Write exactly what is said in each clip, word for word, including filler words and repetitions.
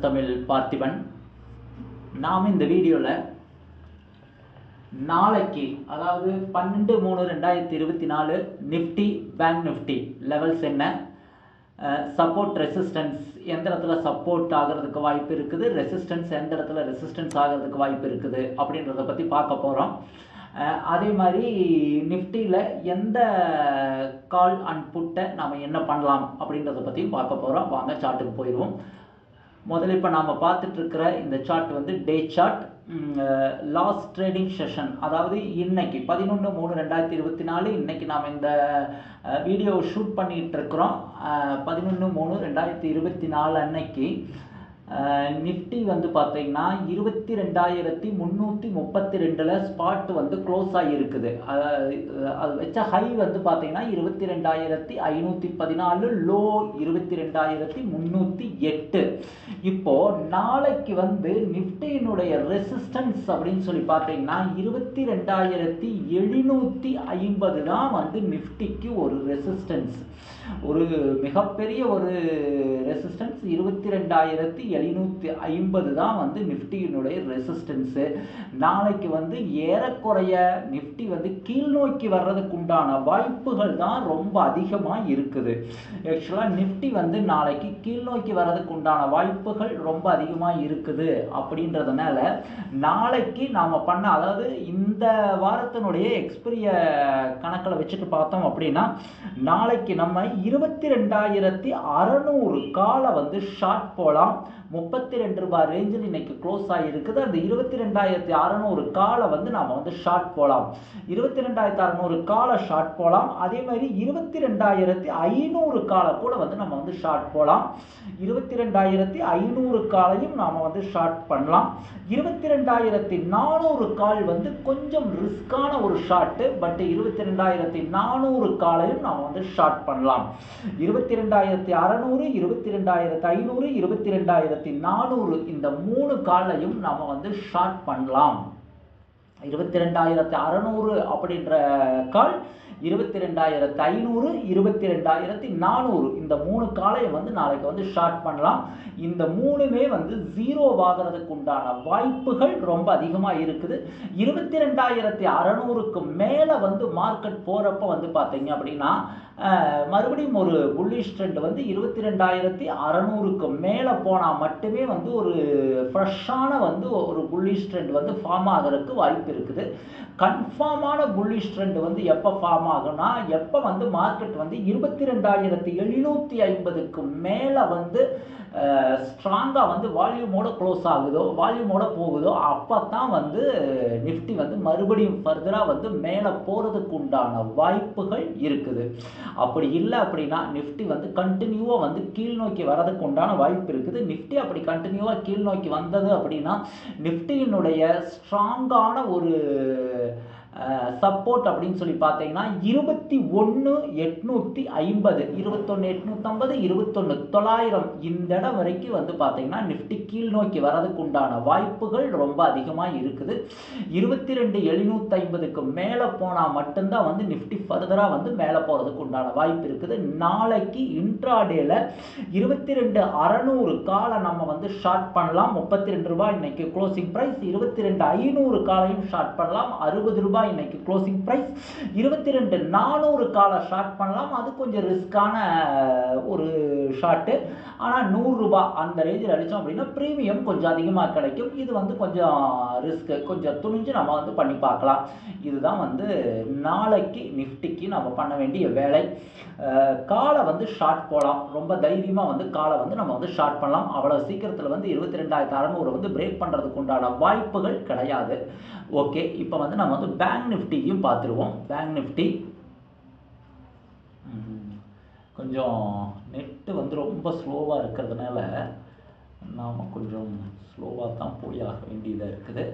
Plus Tamil Parthiban. நாம் இந்த வீடியோவில் நாளைக்கு அதாவது பன்னெண்டு மூணு ரெண்டாயிரத்தி இருபத்தி நாலு நிஃப்டி பேங்க் நிஃப்டி லெவல்ஸ் என்ன, சப்போர்ட் ரெசிஸ்டன்ஸ் எந்த இடத்துல சப்போர்ட் ஆகிறதுக்கு வாய்ப்பு இருக்குது, ரெசிஸ்டன்ஸ் எந்த இடத்துல ரெசிஸ்டன்ஸ் ஆகிறதுக்கு வாய்ப்பு இருக்குது அப்படின்றத பற்றி பார்க்க போகிறோம். அதே மாதிரி நிஃப்டியில் எந்த கால் அண்ட் புட்டை நாம் என்ன பண்ணலாம் அப்படின்றத பற்றியும் பார்க்க போகிறோம். வாங்க சார்ட்டுக்கு போயிடுவோம். முதல்ல இப்போ நாம் பார்த்துட்ருக்கிற இந்த சார்ட் வந்து day chart. Last trading session, அதாவது இன்னைக்கு பதினொன்று மூணு ரெண்டாயிரத்தி இருபத்தி நாலு இன்னைக்கு நாம் இந்த வீடியோ ஷூட் பண்ணிகிட்டு இருக்கிறோம். பதினொன்று மூணு ரெண்டாயிரத்தி இருபத்தி நாலு அன்னைக்கு நிஃப்டி வந்து பார்த்தீங்கன்னா இருபத்தி ரெண்டாயிரத்தி முந்நூற்றி முப்பத்தி ரெண்டில் ஸ்பாட் வந்து க்ளோஸ் ஆகியிருக்குது. அது வச்ச ஹை வந்து பார்த்தீங்கன்னா இருபத்தி ரெண்டாயிரத்தி ஐநூற்றி பதினாலு, லோ இருபத்தி ரெண்டாயிரத்தி முந்நூற்றி எட்டு. இப்போது நாளைக்கு வந்து நிஃப்டியினுடைய ரெசிஸ்டன்ஸ் அப்படின்னு சொல்லி பார்த்தீங்கன்னா இருபத்தி ரெண்டாயிரத்தி எழுநூற்றி ஐம்பது தான் வந்து நிஃப்டிக்கு ஒரு ரெசிஸ்டன்ஸ். ஒரு மிகப்பெரிய ஒரு ரெசிஸ்டன்ஸ் இருபத்தி ரெண்டாயிரத்தி எழுநூற்றி ஐம்பது தான் வந்து நிஃப்டியினுடைய ரெசிஸ்டன்ஸு. நாளைக்கு வந்து ஏறக்குறைய நிஃப்டி வந்து கீழ் நோக்கி வர்றதுக்கு உண்டான வாய்ப்புகள் தான் ரொம்ப அதிகமாக இருக்குது. ஆக்சுவலாக நிஃப்டி வந்து நாளைக்கு கீழ் நோக்கி வர்றதுக்கு உண்டான வாய்ப்புகள் ரொம்ப அதிகமாக இருக்குது. அப்படின்றதுனால நாளைக்கு நாம் பண்ண, அதாவது இந்த வாரத்தினுடைய எக்ஸ்பிரிய கணக்கில் வச்சுட்டு பார்த்தோம் அப்படின்னா நாளைக்கு நம்ம இருபத்தி ரெண்டாயிரத்தி அறநூறு காலை வந்து ஷார்ட் போகலாம். முப்பத்தி ரெண்டு ரூபாய் ரேஞ்சில் இன்னைக்கு க்ளோஸ் ஆகிருக்குது. அந்த இருபத்தி ரெண்டாயிரத்தி அறநூறு காலை வந்து நாம் வந்து ஷார்ட் போகலாம். இருபத்தி ரெண்டாயிரத்தி அறநூறு காலை ஷார்ட் போகலாம். அதே மாதிரி இருபத்தி ரெண்டாயிரத்தி ஐநூறு காலை கூட வந்து நம்ம வந்து ஷார்ட் போகலாம். இருபத்தி ரெண்டாயிரத்தி ஐநூறு காலையும் நாம் வந்து ஷார்ட் பண்ணலாம். இருபத்தி ரெண்டாயிரத்தி நானூறு கால் வந்து கொஞ்சம் ரிஸ்கான ஒரு ஷார்ட்டு, பட் இருபத்தி ரெண்டாயிரத்தி நானூறு காலையும் நாம் வந்து ஷார்ட் பண்ணலாம். இருபத்தி ரெண்டாயிரத்தி அறநூறு, இருபத்தி ரெண்டாயிரத்தி ஐநூறு, இருபத்தி ரெண்டாயிரத்தி நானூறு இந்த மூணு காலையும் நாம வந்து ஷார்ட் பண்ணலாம். இருபத்தி ரெண்டாயிரத்தி அறநூறு அப்படின்ற கால், இருபத்தி ரெண்டாயிரத்தி ஐநூறு, இருபத்தி ரெண்டாயிரத்தி நானூறு இந்த மூணு காலையை வந்து நாளைக்கு வந்து ஷார்ட் பண்ணலாம். இந்த மூணுமே வந்து ஜீரோ ஆகிறதுக்கு உண்டான வாய்ப்புகள் ரொம்ப அதிகமாக இருக்குது. இருபத்தி ரெண்டாயிரத்தி அறநூறுக்கு மேலே வந்து மார்க்கெட் போகிறப்ப வந்து பார்த்தீங்க அப்படின்னா மறுபடியும் ஒரு புல்லிஷ் ட்ரெண்ட் வந்து இருபத்தி ரெண்டாயிரத்தி அறநூறுக்கு மேலே போனால் மட்டுமே வந்து ஒரு ஃப்ரெஷ்ஷான வந்து ஒரு புல்லிஷ் ட்ரெண்ட் வந்து ஃபார்ம் ஆகிறதுக்கு வாய்ப்பு இருக்குது. கன்ஃபார்மான புல்லிஷ் ட்ரெண்ட் வந்து எப்போ ஃபார்ம் ஆகும்னா எப்போ வந்து மார்க்கெட் வந்து இருபத்தி ரெண்டாயிரத்தி எழுநூற்றி ஐம்பதுக்கு மேலே வந்து ஸ்ட்ராங்காக வந்து வால்யூமோட க்ளோஸ் ஆகுதோ, வால்யூமோட போகுதோ, அப்போ தான் வந்து நிஃப்டி வந்து மறுபடியும் ஃபர்தராக வந்து மேலே போகிறதுக்கு உண்டான வாய்ப்புகள் இருக்குது. அப்படி இல்லை அப்படின்னா நிஃப்டி வந்து கண்டினியூவாக வந்து கீழ் நோக்கி வரதுக்கு உண்டான வாய்ப்பு இருக்குது. நிஃப்டி அப்படி கண்டினியூவாக கீழ் நோக்கி வந்தது அப்படின்னா நிஃப்டியினுடைய ஸ்ட்ராங்கான ஒரு சப்போர்ட் அப்படின்னு சொல்லி பார்த்தீங்கன்னா இருபத்தி ஒன்று எட்நூற்றி ஐம்பது, இருபத்தொன்று எட்நூற்றம்பது, இருபத்தொன்று தொள்ளாயிரம் இந்த இடம் வரைக்கும் வந்து பார்த்தீங்கன்னா நிஃப்டி கீழ் நோக்கி வரதுக்கு உண்டான வாய்ப்புகள் ரொம்ப அதிகமாக இருக்குது. இருபத்தி ரெண்டு எழுநூற்றி ஐம்பதுக்கு மேலே போனால் மட்டும்தான் வந்து நிஃப்டி ஃபர்தராக வந்து மேலே போகிறதுக்கு உண்டான வாய்ப்பு இருக்குது. நாளைக்கு இன்ட்ராடேல இருபத்தி ரெண்டு அறநூறு காலை நம்ம வந்து ஷார்ட் பண்ணலாம். முப்பத்தி ரெண்டு ரூபாய் இன்னைக்கு க்ளோசிங் ப்ரைஸ். இருபத்தி ரெண்டு ஐநூறு காலையும் ஷார்ட் பண்ணலாம். அறுபது ரூபாய் இன்னைக்கு க்ளோசிங் பிரைஸ். இருபத்தி ரெண்டு நானூறு காலை ஷார்ட் பண்ணலாம். அது கொஞ்சம் ரிஸ்கான ஒரு ஷார்ட்டு. ஆனால் நூறு ரூபாய் அந்த ரேஞ்சில் அடித்தோம் அப்படின்னா ப்ரீமியம் கொஞ்சம் அதிகமாக கிடைக்கும். இது வந்து கொஞ்சம் ரிஸ்க்கு, கொஞ்சம் துணிஞ்சு நம்ம வந்து பண்ணி பார்க்கலாம். இதுதான் வந்து நாளைக்கு நிஃப்டிக்கு நம்ம பண்ண வேண்டிய வேலை. காலை வந்து ஷார்ட் போகலாம். ரொம்ப தைரியமாக வந்து காலை வந்து நம்ம வந்து ஷார்ட் பண்ணலாம். அவ்வளோ சீக்கிரத்தில் வந்து இருபத்தி ரெண்டாயிரத்தி அறநூறு வந்து பிரேக் பண்ணுறதுக்கு உண்டான வாய்ப்புகள் கிடையாது. ஓகே, இப்போ வந்து நம்ம வந்து பேங்க் நிஃப்டியும் பார்த்துருவோம். பேங்க் நிஃப்டி கொஞ்சம் நெட்டு வந்து ரொம்ப ஸ்லோவாக இருக்கிறதுனால நாம் கொஞ்சம் ஸ்லோவாக தான் போய் ஆக வேண்டியதாக இருக்குது.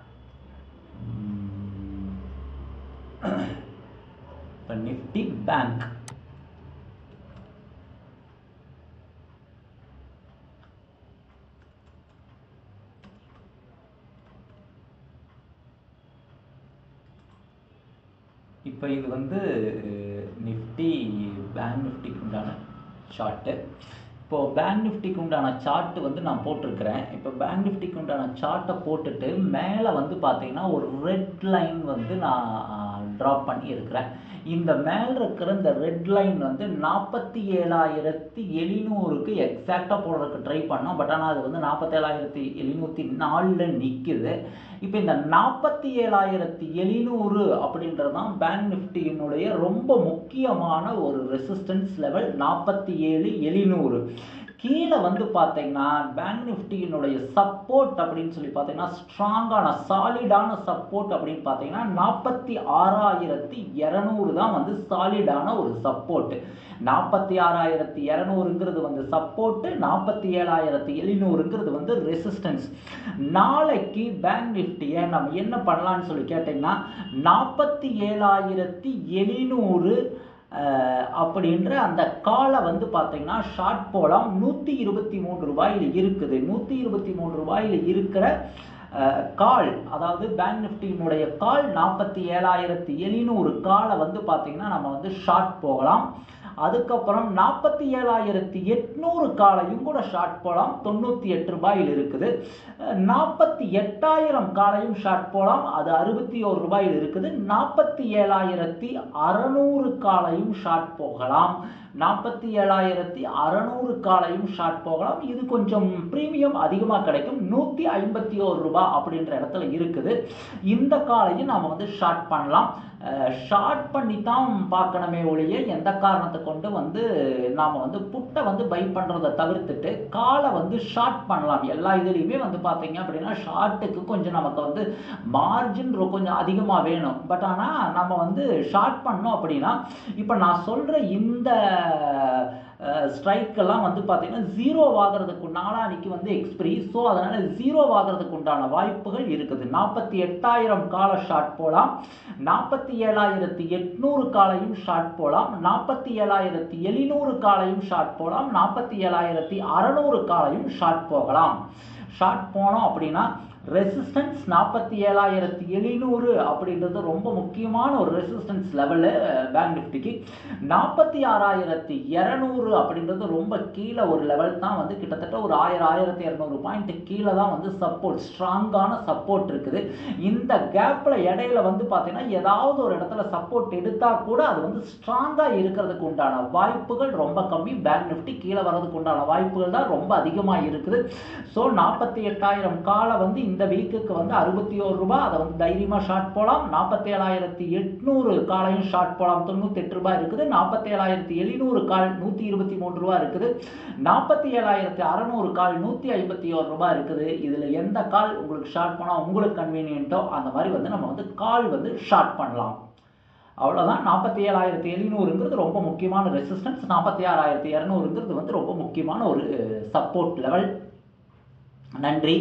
இப்போ நிஃப்டி பேங்க் இப்போ இது வந்து நிஃப்டி பேங்க் நிஃப்டிக்கு உண்டான சார்ட்டு. இப்போது பேங்க் நிஃப்டிக்கு உண்டான சார்ட்டு வந்து நான் போட்டிருக்கிறேன். இப்போ பேங்க் நிஃப்டிக்கு உண்டான சார்ட்டை போட்டுட்டு மேலே வந்து பார்த்தீங்கன்னா ஒரு ரெட் லைன் வந்து நான் ட்ரா பண்ணியிருக்கிறேன். இந்த மேலே இருக்கிற இந்த ரெட் லைன் வந்து நாற்பத்தி ஏழாயிரத்தி எழுநூறுக்கு எக்ஸாக்டாக போடுறதுக்கு ட்ரை பண்ணோம். பட் ஆனால் அது வந்து நாற்பத்தேழாயிரத்தி எழுநூற்றி நாலில் நிற்குது. இப்போ இந்த நாற்பத்தி ஏழாயிரத்தி எழுநூறு அப்படின்றது தான் பேங்க் நிஃப்டியினுடைய ரொம்ப முக்கியமான ஒரு ரெசிஸ்டன்ஸ் லெவல். நாற்பத்தி ஏழு எழுநூறு கீழே வந்து பார்த்தீங்கன்னா பேங்க் நிஃப்டியினுடைய சப்போர்ட் அப்படின்னு சொல்லி பார்த்தீங்கன்னா ஸ்ட்ராங்கான சாலிடான சப்போர்ட் அப்படின்னு பார்த்தீங்கன்னா நாற்பத்தி ஆறாயிரத்தி இரநூறு தான் வந்து சாலிடான ஒரு சப்போர்ட். நாற்பத்தி ஆறாயிரத்தி இரநூறுங்கிறது வந்து சப்போர்ட்டு, நாற்பத்தி ஏழாயிரத்தி எழுநூறுங்கிறது வந்து ரெசிஸ்டன்ஸ். நாளைக்கு பேங்க் நிஃப்டியை நம்ம என்ன பண்ணலான்னு சொல்லி கேட்டிங்கன்னா நாற்பத்தி ஏழாயிரத்தி எழுநூறு அப்படின்ற அந்த காலை வந்து பார்த்தீங்கன்னா ஷார்ட் போலாம். நூற்றி இருபத்தி மூன்று ரூபாயில் இருக்குது. நூற்றி இருபத்தி மூன்று ரூபாயில் இருக்கிற கால், அதாவது பேங்க் நிஃப்டியினுடைய கால் நாற்பத்தி ஏழாயிரத்தி எழுநூறு காலை வந்து பார்த்தீங்கன்னா நம்ம வந்து ஷார்ட் போகலாம். அதுக்கப்புறம் நாற்பத்தி ஏழாயிரத்தி எட்நூறு காலையும் கூட ஷார்ட் போகலாம். தொண்ணூற்றி எட்டு ரூபாயில் இருக்குது. நாற்பத்தி எட்டாயிரம் காலையும் ஷார்ட் போகலாம். அது அறுபத்தி ஒரு ரூபாயில் இருக்குது. நாற்பத்தி ஏழாயிரத்தி அறநூறு காலையும் ஷார்ட் போகலாம். நாற்பத்தி ஏழாயிரத்தி அறநூறு காலையும் ஷார்ட் போகலாம். இது கொஞ்சம் ப்ரீமியம் அதிகமாக கிடைக்கும். நூற்றி ஐம்பத்தி ஒரு ரூபாய் அப்படின்ற இடத்துல இருக்குது. இந்த காலையும் நாம் வந்து ஷார்ட் பண்ணலாம். ஷார்ட் பண்ணி தான் பார்க்கணுமே ஒழிய எந்த காரணத்தை கொண்டு வந்து நாம் வந்து புட்டை வந்து பை பண்ணுறதை தவிர்த்துட்டு காலை வந்து ஷார்ட் பண்ணலாம். எல்லா இதுலேயுமே வந்து பார்த்தீங்க அப்படின்னா ஷார்ட்டுக்கு கொஞ்சம் நமக்கு வந்து மார்ஜின் கொஞ்சம் அதிகமாக வேணும். பட் ஆனால் நம்ம வந்து ஷார்ட் பண்ணோம் அப்படின்னா இப்போ நான் சொல்கிற இந்த ஸ்ட்ரைக்கெல்லாம் வந்து பார்த்தீங்கன்னா ஜீரோ ஆகிறதுக்கு நாளானிக்கு வந்து எக்ஸ்பிரி. ஸோ அதனால் ஜீரோ ஆகிறதுக்கு உண்டான வாய்ப்புகள் இருக்குது. நாற்பத்தி எட்டாயிரம் கால ஷார்ட் போகலாம். நாற்பத்தி ஏழாயிரத்தி எட்நூறு காலையும் ஷார்ட் போகலாம். நாற்பத்தி ஏழாயிரத்தி எழுநூறு காலையும் ஷார்ட் போகலாம். நாற்பத்தி ஏழாயிரத்தி அறநூறு காலையும் ஷார்ட் போகலாம். ஷார்ட் போனோம் அப்படின்னா ரெசிஸ்டன்ஸ் நாற்பத்தி ஏழாயிரத்தி எழுநூறு அப்படின்றது ரொம்ப முக்கியமான ஒரு ரெசிஸ்டன்ஸ் லெவலு பேங்க் நிஃப்டிக்கு. நாற்பத்தி ஆறாயிரத்தி இரநூறு அப்படின்றது ரொம்ப கீழே ஒரு லெவல் தான். வந்து கிட்டத்தட்ட ஒரு ஆயிரம் ஆயிரத்தி இரநூறு பாயிண்ட் கீழே தான் வந்து சப்போர்ட், ஸ்ட்ராங்கான சப்போர்ட் இருக்குது. இந்த கேப்பில் இடையில வந்து பார்த்தீங்கன்னா ஏதாவது ஒரு இடத்துல சப்போர்ட் எடுத்தால் கூட அது வந்து ஸ்ட்ராங்காக இருக்கிறதுக்கு உண்டான வாய்ப்புகள் ரொம்ப கம்மி. பேங்க் நிஃப்டி கீழே வர்றதுக்கு உண்டான வாய்ப்புகள் தான் ரொம்ப அதிகமாக இருக்குது. ஸோ நாற்பத்தி எட்டாயிரம் காலை வந்து இந்த வீக்குக்கு வந்து அறுபத்தி ஒரு ரூபாய், அதை வந்து தைரியமாக ஷார்ட் போகலாம். நாற்பத்தி ஏழாயிரத்தி எட்நூறு காலையும் ஷார்ட் போகலாம். தொண்ணூற்றி எட்டு ரூபாய் இருக்குது. நாற்பத்தி ஏழாயிரத்தி எழுநூறு கால் நூற்றி இருபத்தி மூன்று ரூபாய் இருக்குது. நாற்பத்தி ஏழாயிரத்தி அறநூறு கால் நூற்றி ஐம்பத்தி ஒரு ரூபாய் இருக்குது. இதில் எந்த கால் உங்களுக்கு ஷார்ட் பண்ணால் உங்களுக்கு கன்வீனியன்ட்டோ அந்த மாதிரி வந்து நம்ம வந்து கால் வந்து ஷார்ட் பண்ணலாம். அவ்வளோதான். நாற்பத்தி ஏழாயிரத்தி எழுநூறுங்கிறது ரொம்ப முக்கியமான ரெசிஸ்டன்ஸ். நாற்பத்தி ஆறாயிரத்தி இரநூறுங்கிறது வந்து ரொம்ப முக்கியமான ஒரு சப்போர்ட் லெவல். நன்றி.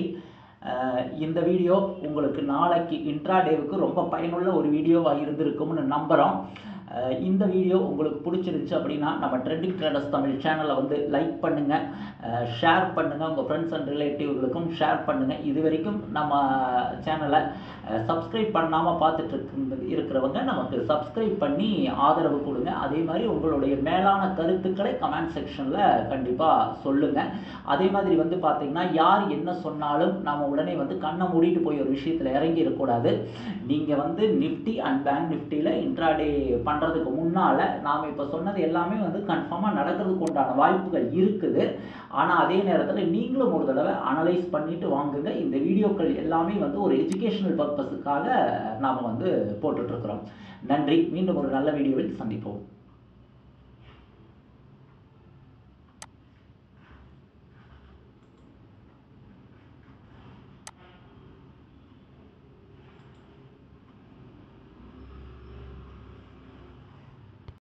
இந்த வீடியோ உங்களுக்கு நாளைக்கு இன்ட்ராடேவுக்கு ரொம்ப பயனுள்ள ஒரு வீடியோவாக இருந்திருக்கும்னு நம்புகிறோம். இந்த வீடியோ உங்களுக்கு பிடிச்சிருந்துச்சு அப்படின்னா நம்ம ட்ரெண்டிங் ட்ரேடர்ஸ் தமிழ் சேனலை வந்து லைக் பண்ணுங்கள், ஷேர் பண்ணுங்கள், உங்கள் ஃப்ரெண்ட்ஸ் அண்ட் ரிலேட்டிவ்களுக்கும் ஷேர் பண்ணுங்கள். இது வரைக்கும் நம்ம சேனலை சப்ஸ்கிரைப் பண்ணாமல் பார்த்துட்டு இருக்கிறவங்க நமக்கு சப்ஸ்கிரைப் பண்ணி ஆதரவு கொடுங்க. அதே மாதிரி உங்களுடைய மேலான கருத்துக்களை கமெண்ட் செக்ஷனில் கண்டிப்பாக சொல்லுங்கள். அதே மாதிரி வந்து பார்த்திங்கன்னா யார் என்ன சொன்னாலும் நம்ம உடனே வந்து கண்ணை மூடிட்டு போய் ஒரு விஷயத்தில் இறங்கி இருக்கக்கூடாது. நீங்கள் வந்து நிஃப்டி அண்ட் பேங்க் நிஃப்டியில் இன்ட்ராடே பண்ணுறதுக்கு முன்னால் நாம் இப்போ சொன்னது எல்லாமே வந்து கன்ஃபார்மாக நடக்கிறதுக்கு உண்டான வாய்ப்புகள் இருக்குது. ஆனால் அதே நேரத்தில் நீங்களும் ஒரு தடவை அனலைஸ் பண்ணிவிட்டு வாங்குங்க. இந்த வீடியோக்கள் எல்லாமே வந்து ஒரு எஜுகேஷனல் பர்பஸுக்காக நாம் வந்து போட்டுட்ருக்குறோம். நன்றி. மீண்டும் ஒரு நல்ல வீடியோவில் சந்திப்போம்.